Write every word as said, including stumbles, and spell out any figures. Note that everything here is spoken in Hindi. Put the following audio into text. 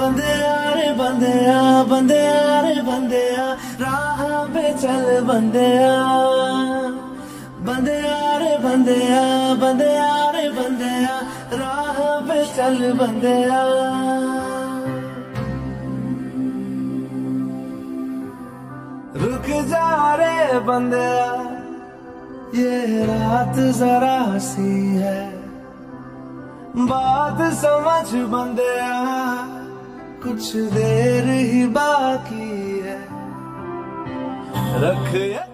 बंदे यारे बंदे आ बंदे यारे बंदे आ राह पे चल बंदे आ बंदे यारे बंदे आ बंदे यारे बंदे आ राह पे चल बंदे आ। रुक जा रे बंदे आ ये रात जरा सी है बात समझ बंदे आ कुछ देर ही बाकी है रख